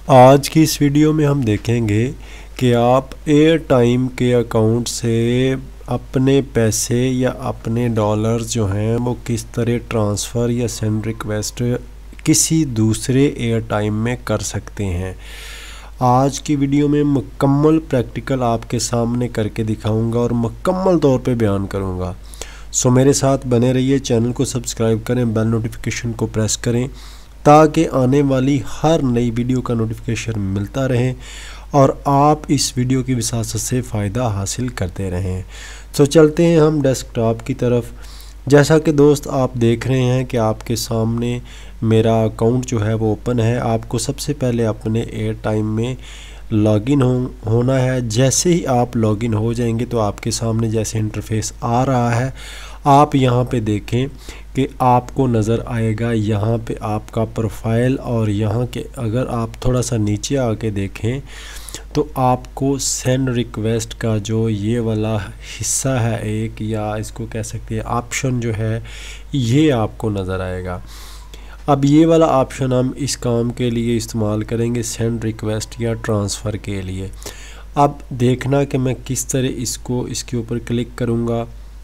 आज की इस वीडियो में हम देखेंगे कि आप एयर टाइम के अकाउंट से अपने पैसे या अपने डॉलर्स जो हैं वो किस तरह ट्रांसफ़र या सेंड रिक्वेस्ट किसी दूसरे एयर टाइम में कर सकते हैं। आज की वीडियो में मुकम्मल प्रैक्टिकल आपके सामने करके दिखाऊंगा और मुकम्मल तौर पे बयान करूंगा। सो मेरे साथ बने रहिए, चैनल को सब्सक्राइब करें, बेल नोटिफिकेशन को प्रेस करें ताकि आने वाली हर नई वीडियो का नोटिफिकेशन मिलता रहे और आप इस वीडियो की विसासत से फ़ायदा हासिल करते रहें। तो चलते हैं हम डेस्कटॉप की तरफ। जैसा कि दोस्त आप देख रहे हैं कि आपके सामने मेरा अकाउंट जो है वो ओपन है। आपको सबसे पहले अपने एयर टाइम में लॉगिन होना है। जैसे ही आप लॉगिन हो जाएंगे तो आपके सामने जैसे इंटरफेस आ रहा है, आप यहाँ पे देखें कि आपको नज़र आएगा यहाँ पे आपका प्रोफाइल, और यहाँ के अगर आप थोड़ा सा नीचे आके देखें तो आपको सेंड रिक्वेस्ट का जो ये वाला हिस्सा है एक, या इसको कह सकते हैं ऑप्शन जो है, ये आपको नज़र आएगा। अब ये वाला ऑप्शन हम इस काम के लिए इस्तेमाल करेंगे, सेंड रिक्वेस्ट या ट्रांसफ़र के लिए। अब देखना कि मैं किस तरह इसके ऊपर क्लिक करूँगा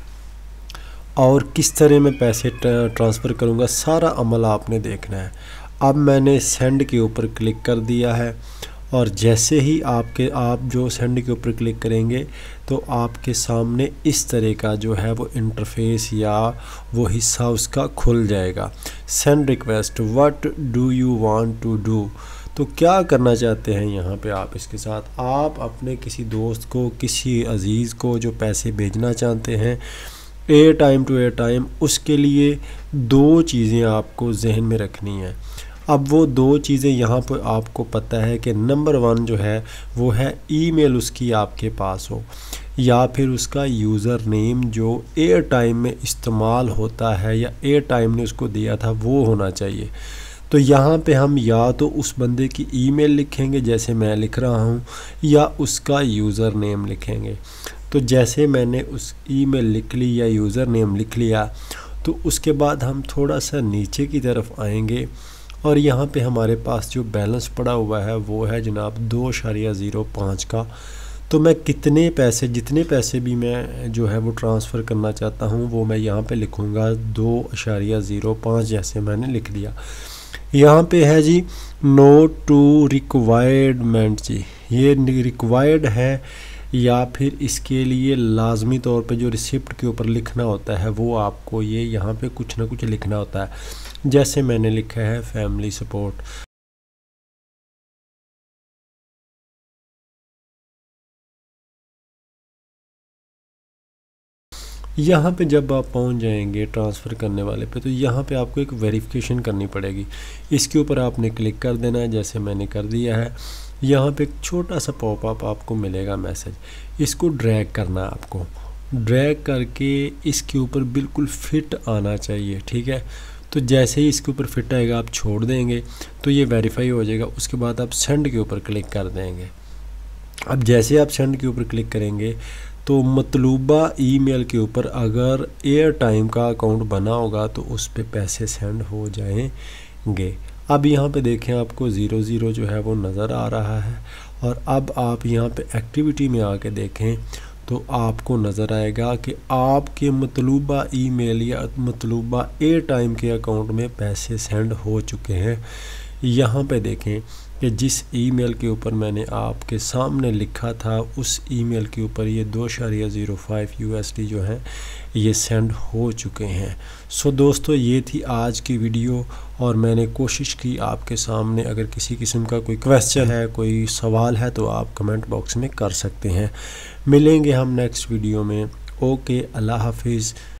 और किस तरह मैं पैसे ट्रांसफ़र करूँगा, सारा अमल आपने देखना है। अब मैंने सेंड के ऊपर क्लिक कर दिया है और जैसे ही आप जो सेंड के ऊपर क्लिक करेंगे तो आपके सामने इस तरह का जो है वो इंटरफेस या वो हिस्सा उसका खुल जाएगा। Send request, what do you want to do, तो क्या करना चाहते हैं यहाँ पे आप इसके साथ। आप अपने किसी दोस्त को, किसी अजीज़ को जो पैसे भेजना चाहते हैं AirTM to AirTM, उसके लिए दो चीज़ें आपको जहन में रखनी है। अब वो दो चीज़ें यहाँ पर आपको पता है कि नंबर 1 जो है वो है ईमेल उसकी आपके पास हो, या फिर उसका यूज़र नेम जो एयर टाइम में इस्तेमाल होता है या एयर टाइम ने उसको दिया था वो होना चाहिए। तो यहाँ पे हम या तो उस बंदे की ईमेल लिखेंगे जैसे मैं लिख रहा हूँ, या उसका यूज़र नेम लिखेंगे। तो जैसे मैंने उस ईमेल लिख ली या यूज़र नेम लिख लिया तो उसके बाद हम थोड़ा सा नीचे की तरफ आएंगे और यहाँ पे हमारे पास जो बैलेंस पड़ा हुआ है वो है जनाब 2.05 का। तो मैं जितने पैसे भी मैं जो है वो ट्रांसफ़र करना चाहता हूँ वो मैं यहाँ पे लिखूँगा 2.05, जैसे मैंने लिख दिया। यहाँ पे है जी नोट टू रिक्वायरमेंट जी, ये रिक्वायर्ड है या फिर इसके लिए लाजमी तौर पे जो रिसिप्ट के ऊपर लिखना होता है वो आपको ये यहाँ पे कुछ ना कुछ लिखना होता है। जैसे मैंने लिखा है फैमिली सपोर्ट। यहाँ पे जब आप पहुँच जाएंगे ट्रांसफ़र करने वाले पे तो यहाँ पे आपको एक वेरिफिकेशन करनी पड़ेगी। इसके ऊपर आपने क्लिक कर देना है जैसे मैंने कर दिया है। यहाँ पे एक छोटा सा पॉपअप आपको मिलेगा मैसेज, इसको ड्रैग करना है आपको। ड्रैग करके इसके ऊपर बिल्कुल फिट आना चाहिए, ठीक है। तो जैसे ही इसके ऊपर फिट आएगा आप छोड़ देंगे तो ये वेरीफाई हो जाएगा। उसके बाद आप सेंड के ऊपर क्लिक कर देंगे। अब जैसे आप सेंड के ऊपर क्लिक करेंगे तो मतलूबा ईमेल के ऊपर अगर एयर टाइम का अकाउंट बना होगा तो उस पे पैसे सेंड हो जाएंगे। अब यहाँ पे देखें आपको 00 जो है वो नज़र आ रहा है। और अब आप यहाँ पे एक्टिविटी में आके देखें तो आपको नज़र आएगा कि आपके मतलूबा ईमेल या मतलूबा एयर टाइम के अकाउंट में पैसे सेंड हो चुके हैं। यहाँ पे देखें कि जिस ईमेल के ऊपर मैंने आपके सामने लिखा था उस ईमेल के ऊपर ये 2.05 USD जो है ये सेंड हो चुके हैं। सो दोस्तों, ये थी आज की वीडियो और मैंने कोशिश की आपके सामने। अगर किसी किस्म का कोई क्वेश्चन है, कोई सवाल है तो आप कमेंट बॉक्स में कर सकते हैं। मिलेंगे हम नेक्स्ट वीडियो में। ओके, अल्लाह हाफिज़।